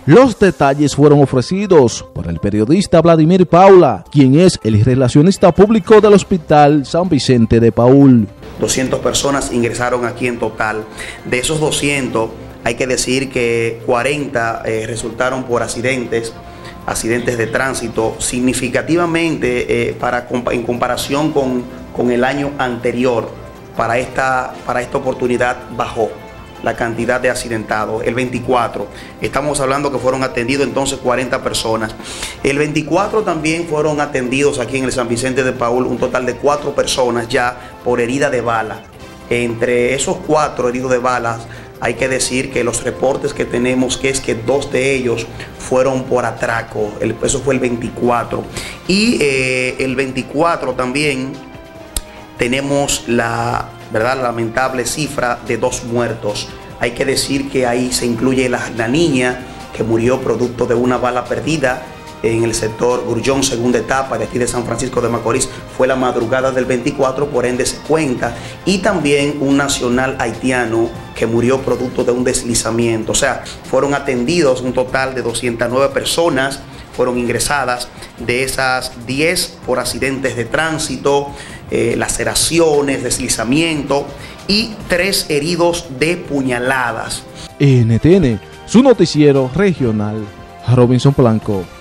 Los detalles fueron ofrecidos por el periodista Vladimir Paula, quien es el relacionista público del Hospital San Vicente de Paúl. 200 personas ingresaron aquí en total. De esos 200, hay que decir que 40 resultaron por accidentes de tránsito. Significativamente, en comparación con el año anterior, para esta oportunidad bajó la cantidad de accidentados. El 24, estamos hablando que fueron atendidos entonces 40 personas. El 24 también fueron atendidos aquí en el San Vicente de Paúl un total de 4 personas ya por herida de bala. Entre esos 4 heridos de balas, hay que decir que los reportes que tenemos que es que 2 de ellos fueron por atraco. Eso fue el 24. Y el 24 también tenemos la lamentable cifra de 2 muertos. Hay que decir que ahí se incluye la niña que murió producto de una bala perdida en el sector Grullón, segunda etapa de aquí de San Francisco de Macorís. Fue la madrugada del 24, por ende se cuenta. Y también un nacional haitiano que murió producto de un deslizamiento. O sea, fueron atendidos un total de 209 personas, fueron ingresadas. De esas, 10 por accidentes de tránsito, laceraciones, deslizamiento, y 3 heridos de puñaladas. NTN, su noticiero regional, Robinson Blanco.